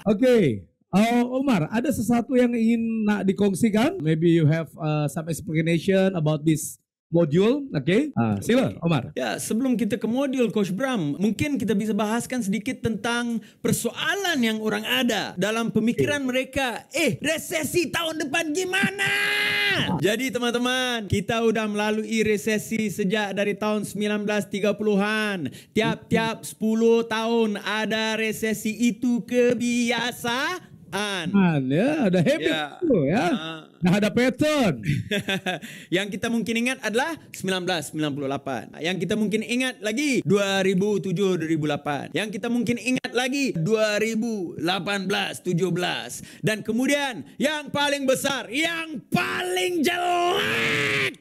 Oke. Omar, ada sesuatu yang ingin nak dikongsikan? Maybe you have some explanation about this module, oke? Sila, Omar. Ya, sebelum kita ke modul, Coach Bram, mungkin kita bisa bahaskan sedikit tentang persoalan yang orang ada dalam pemikiran mereka. Resesi tahun depan gimana? Jadi teman-teman, kita udah melalui resesi sejak dari tahun 1930-an. Tiap-tiap 10 tahun ada resesi, itu kebiasaan. Ya, ada habit ya. Dah ada pattern. Yang kita mungkin ingat adalah 1998. Yang kita mungkin ingat lagi 2007-2008. Yang kita mungkin ingat lagi 2018-17. Dan kemudian yang paling besar, yang paling jelek,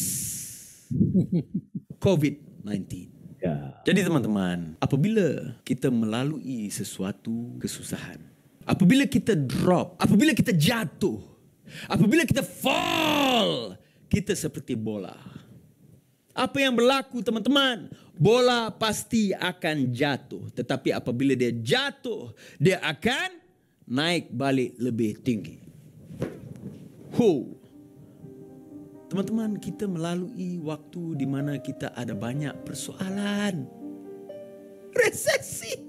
COVID-19. Ya. Jadi teman-teman, apabila kita melalui sesuatu kesusahan, apabila kita drop, apabila kita jatuh, apabila kita fall, kita seperti bola. Apa yang berlaku teman-teman? Bola pasti akan jatuh. Tetapi apabila dia jatuh, dia akan naik balik lebih tinggi. Teman-teman, kita melalui waktu di mana kita ada banyak persoalan. Resesi.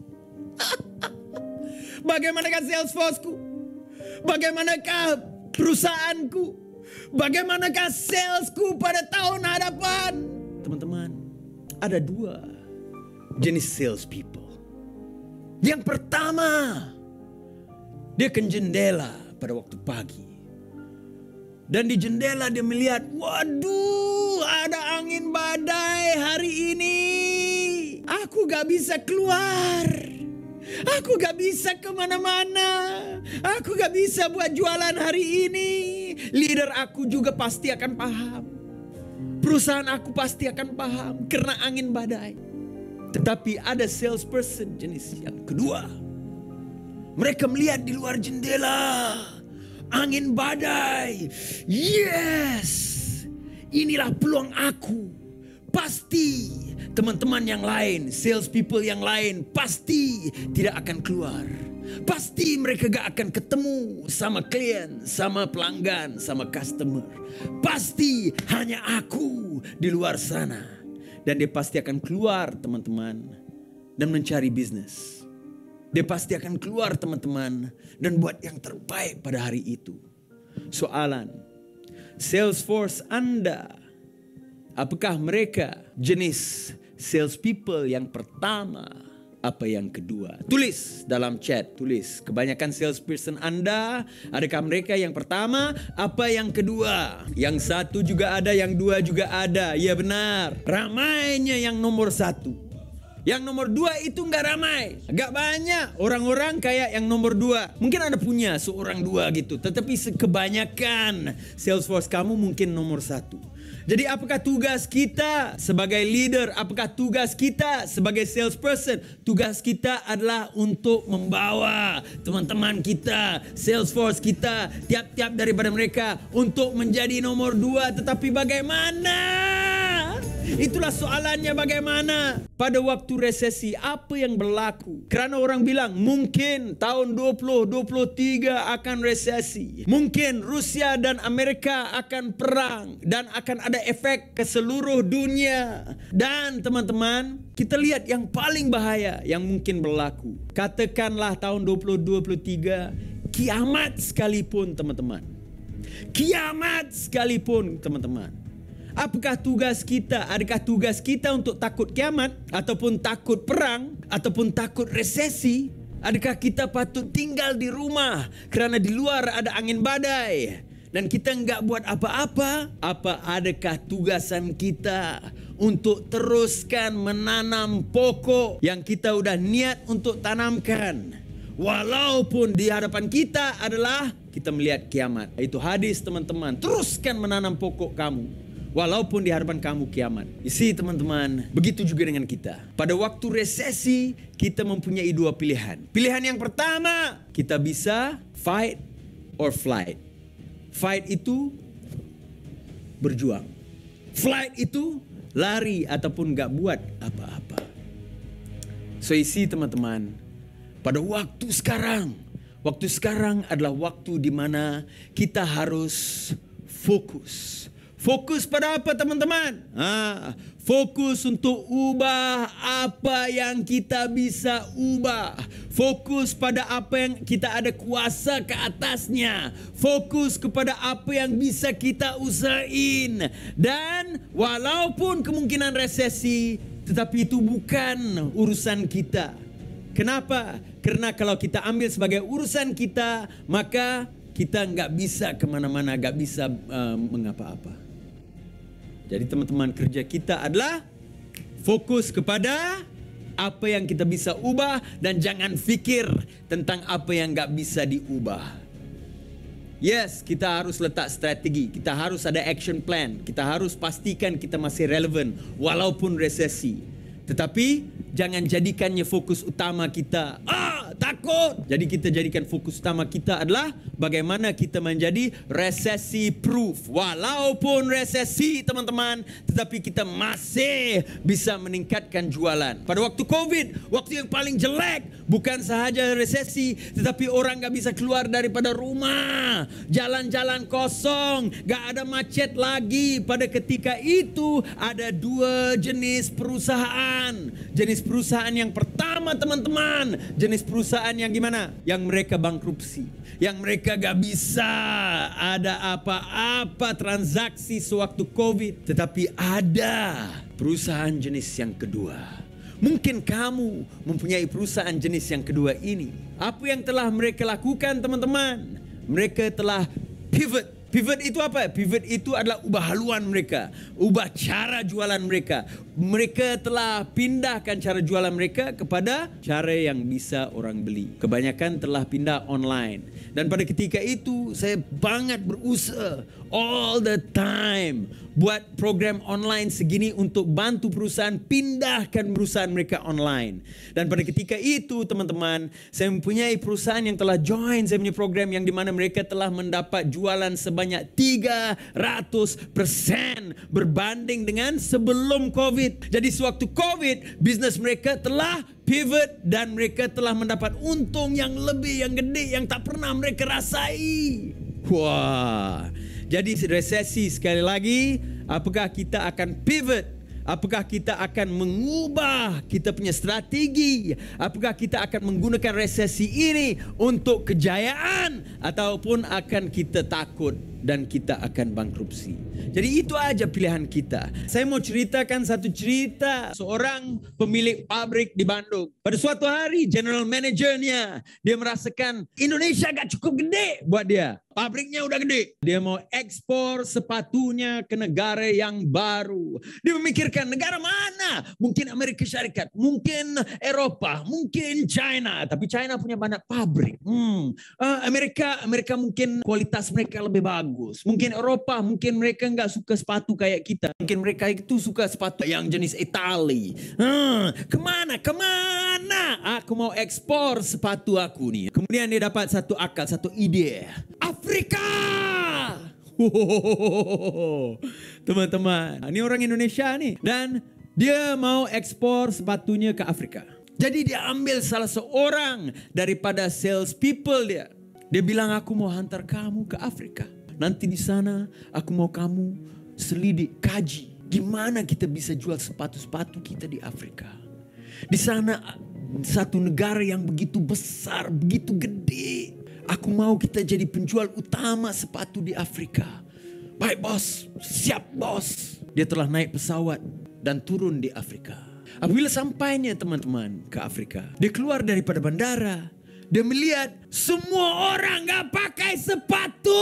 Bagaimanakah Salesforce-ku? Bagaimanakah perusahaanku? Bagaimanakah salesku pada tahun hadapan? Teman-teman, ada dua jenis sales people. Yang pertama, dia ke jendela pada waktu pagi. Dan di jendela dia melihat, waduh, ada angin badai hari ini. Aku gak bisa keluar. Aku gak bisa kemana-mana. Aku gak bisa buat jualan hari ini. Leader aku juga pasti akan paham. Perusahaan aku pasti akan paham karena angin badai. Tetapi ada salesperson jenis yang kedua. Mereka melihat di luar jendela. Angin badai. Yes. Inilah peluang aku. Pasti teman-teman yang lain, sales people yang lain pasti tidak akan keluar. Pasti mereka gak akan ketemu sama klien, sama pelanggan, sama customer. Pasti hanya aku di luar sana. Dan dia pasti akan keluar teman-teman dan mencari bisnis. Dia pasti akan keluar teman-teman dan buat yang terbaik pada hari itu. Soalan, Salesforce Anda, apakah mereka jenis sales people yang pertama? Apa yang kedua? Tulis dalam chat, tulis. Kebanyakan salesperson Anda, adakah mereka yang pertama? Apa yang kedua? Yang satu juga ada, yang dua juga ada. Ya benar. Ramainya yang nomor satu. Yang nomor dua itu nggak ramai. Gak banyak orang-orang kayak yang nomor dua. Mungkin Anda punya seorang dua gitu. Tetapi kebanyakan Salesforce kamu mungkin nomor satu. Jadi apakah tugas kita sebagai leader? Apakah tugas kita sebagai salesperson? Tugas kita adalah untuk membawa teman-teman kita, Salesforce kita, tiap-tiap daripada mereka untuk menjadi nomor dua. Tetapi bagaimana? Itulah soalannya, bagaimana? Pada waktu resesi, apa yang berlaku? Karena orang bilang mungkin tahun 2023 akan resesi. Mungkin Rusia dan Amerika akan perang dan akan ada efek ke seluruh dunia. Dan teman-teman, kita lihat yang paling bahaya yang mungkin berlaku. Katakanlah tahun 2023 kiamat sekalipun teman-teman. Kiamat sekalipun teman-teman. Apakah tugas kita? Adakah tugas kita untuk takut kiamat? Ataupun takut perang? Ataupun takut resesi? Adakah kita patut tinggal di rumah kerana di luar ada angin badai dan kita enggak buat apa-apa? Apa adakah tugasan kita untuk teruskan menanam pokok yang kita udah niat untuk tanamkan? Walaupun di hadapan kita adalah kita melihat kiamat. Itu hadis teman-teman. Teruskan menanam pokok kamu. Walaupun di hadapan kamu kiamat. Isi teman-teman, begitu juga dengan kita. Pada waktu resesi, kita mempunyai dua pilihan. Pilihan yang pertama, kita bisa fight or flight. Fight itu berjuang. Flight itu lari ataupun gak buat apa-apa. So isi teman-teman, pada waktu sekarang, Waktu sekarang adalah waktu di mana kita harus fokus. Fokus pada apa teman-teman? Fokus untuk ubah apa yang kita bisa ubah. Fokus pada apa yang kita ada kuasa ke atasnya. Fokus kepada apa yang bisa kita usahain. Dan walaupun kemungkinan resesi, tetapi itu bukan urusan kita. Kenapa? Karena kalau kita ambil sebagai urusan kita, maka kita nggak bisa kemana-mana, nggak bisa mengapa-apa. Jadi teman-teman, kerja kita adalah fokus kepada apa yang kita bisa ubah dan jangan fikir tentang apa yang nggak bisa diubah. Yes, kita harus letak strategi, kita harus ada action plan, kita harus pastikan kita masih relevan walaupun resesi. Tetapi jangan jadikannya fokus utama kita. Takut. Jadi kita jadikan fokus utama kita adalah bagaimana kita menjadi resesi proof. Walaupun resesi teman-teman, tetapi kita masih bisa meningkatkan jualan. Pada waktu COVID, waktu yang paling jelek, bukan sahaja resesi, tetapi orang gak bisa keluar daripada rumah. Jalan-jalan kosong, gak ada macet lagi. Pada ketika itu ada dua jenis perusahaan. Jenis perusahaan yang pertama teman-teman, jenis perusahaan yang gimana? Yang mereka bankrupsi, yang mereka gak bisa ada apa-apa transaksi sewaktu COVID. Tetapi ada perusahaan jenis yang kedua. Mungkin kamu mempunyai perusahaan jenis yang kedua ini. Apa yang telah mereka lakukan teman-teman? Mereka telah pivot. Pivot itu apa? Pivot itu adalah ubah haluan mereka, ubah cara jualan mereka. Mereka telah pindahkan cara jualan mereka kepada cara yang bisa orang beli. Kebanyakan telah pindah online. Dan pada ketika itu saya banget berusaha all the time buat program online segini untuk bantu perusahaan pindahkan perusahaan mereka online. Dan pada ketika itu teman-teman, saya mempunyai perusahaan yang telah join saya punya program yang dimana mereka telah mendapat jualan sebanyak 300% berbanding dengan sebelum COVID. Jadi sewaktu COVID, bisnes mereka telah pivot dan mereka telah mendapat untung yang lebih, yang gede, yang tak pernah mereka rasai. Wah, jadi resesi sekali lagi, apakah kita akan pivot? Apakah kita akan mengubah kita punya strategi? Apakah kita akan menggunakan resesi ini untuk kejayaan? Ataupun akan kita takut dan kita akan bankrupsi? Jadi itu aja pilihan kita. Saya mau ceritakan satu cerita seorang pemilik pabrik di Bandung. Pada suatu hari general manajernya, dia merasakan Indonesia gak cukup gede buat dia. Pabriknya udah gede. Dia mau ekspor sepatunya ke negara yang baru. Dia memikirkan negara mana? Mungkin Amerika Syarikat, mungkin Eropa, mungkin China. Tapi China punya banyak pabrik. Amerika mungkin kualitas mereka lebih bagus. Mungkin Eropa, mungkin mereka nggak suka sepatu kayak kita. Mungkin mereka itu suka sepatu yang jenis Itali. Kemana? Aku mau ekspor sepatu aku nih. Kemudian dia dapat satu akal, satu ide. Afrika. Teman-teman, ini orang Indonesia nih. Dan dia mau ekspor sepatunya ke Afrika. Jadi dia ambil salah seorang daripada sales people dia. Dia bilang, aku mau hantar kamu ke Afrika. Nanti di sana aku mau kamu selidik, kaji. Gimana kita bisa jual sepatu-sepatu kita di Afrika. Di sana satu negara yang begitu besar, begitu gede. Aku mau kita jadi penjual utama sepatu di Afrika. Baik bos, siap bos. Dia telah naik pesawat dan turun di Afrika. Apabila sampainya teman-teman ke Afrika, dia keluar daripada bandara. Dia melihat semua orang gak pakai sepatu.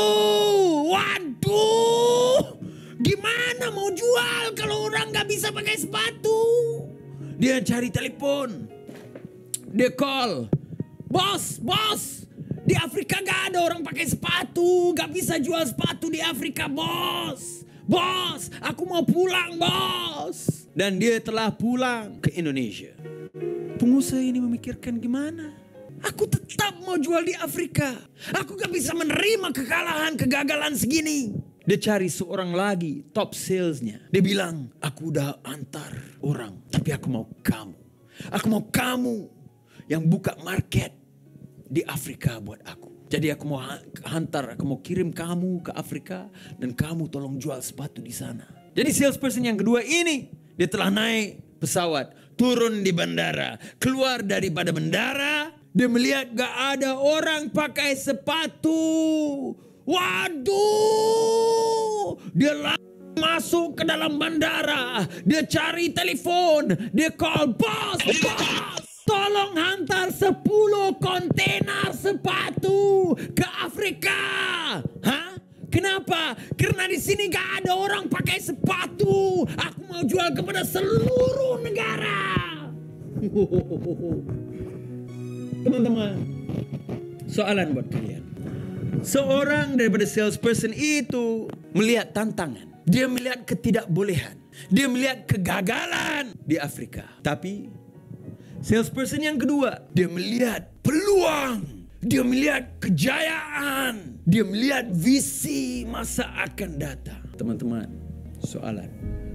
Waduh, gimana mau jual kalau orang gak bisa pakai sepatu? Dia cari telepon. Dia call. Bos. Di Afrika gak ada orang pakai sepatu. Gak bisa jual sepatu di Afrika, bos. Bos, aku mau pulang, bos. Dan dia telah pulang ke Indonesia. Pengusaha ini memikirkan gimana? Aku tetap mau jual di Afrika. Aku gak bisa menerima kegagalan segini. Dia cari seorang lagi, top salesnya. Dia bilang, aku udah antar orang. Tapi aku mau kamu. Aku mau kamu yang buka market di Afrika buat aku. Jadi aku mau kirim kamu ke Afrika dan kamu tolong jual sepatu di sana. Jadi salesperson yang kedua ini, dia telah naik pesawat, turun di bandara, keluar daripada bandara, dia melihat gak ada orang pakai sepatu. Waduh, dia masuk ke dalam bandara, dia cari telepon, dia call, bos, tolong hantar 10 kontainer sepatu ke Afrika. Hah? Kenapa? Karena di sini gak ada orang pakai sepatu. Aku mau jual kepada seluruh negara. Teman-teman, soalan buat kalian. Seorang daripada salesperson itu melihat tantangan. Dia melihat ketidakbolehan. Dia melihat kegagalan di Afrika. Tapi salesperson yang kedua, dia melihat peluang. Dia melihat kejayaan. Dia melihat visi masa akan datang. Teman-teman, soalan.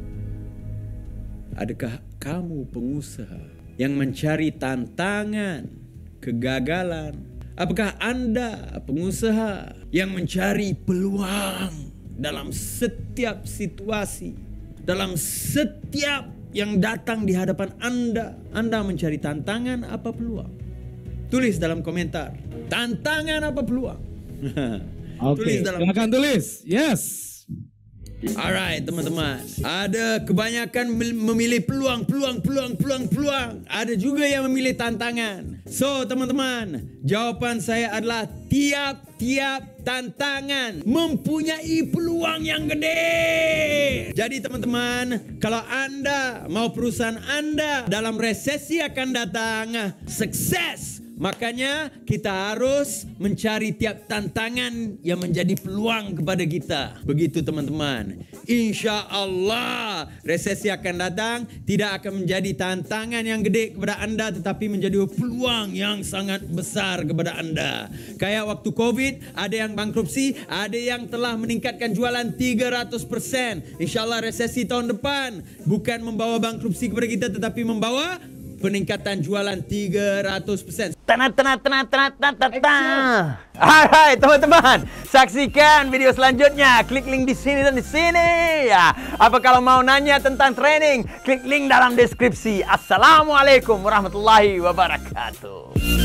Adakah kamu pengusaha yang mencari tantangan, kegagalan? Apakah Anda pengusaha yang mencari peluang dalam setiap situasi? Dalam setiap yang datang di hadapan Anda? Anda mencari tantangan apa peluang? Tulis dalam komentar. Tantangan apa peluang? Oke, silakan tulis. Yes. Alright teman-teman, ada kebanyakan memilih peluang. Ada juga yang memilih tantangan. So teman-teman, jawapan saya adalah tiap-tiap tantangan mempunyai peluang yang gede. Jadi teman-teman, kalau Anda mau perusahaan Anda dalam resesi akan datang sukses, makanya kita harus mencari tiap tantangan yang menjadi peluang kepada kita. Begitu teman-teman. Insya Allah resesi akan datang, tidak akan menjadi tantangan yang gede kepada Anda, tetapi menjadi peluang yang sangat besar kepada Anda. Kayak waktu COVID, ada yang bankrupsi, ada yang telah meningkatkan jualan 300%. Insya Allah resesi tahun depan bukan membawa bankrupsi kepada kita, tetapi membawa peningkatan jualan 300%. Alright teman-teman, saksikan video selanjutnya. Klik link di sini dan di sini. Ya. Apa kalau mau nanya tentang training, klik link dalam deskripsi. Assalamualaikum warahmatullahi wabarakatuh.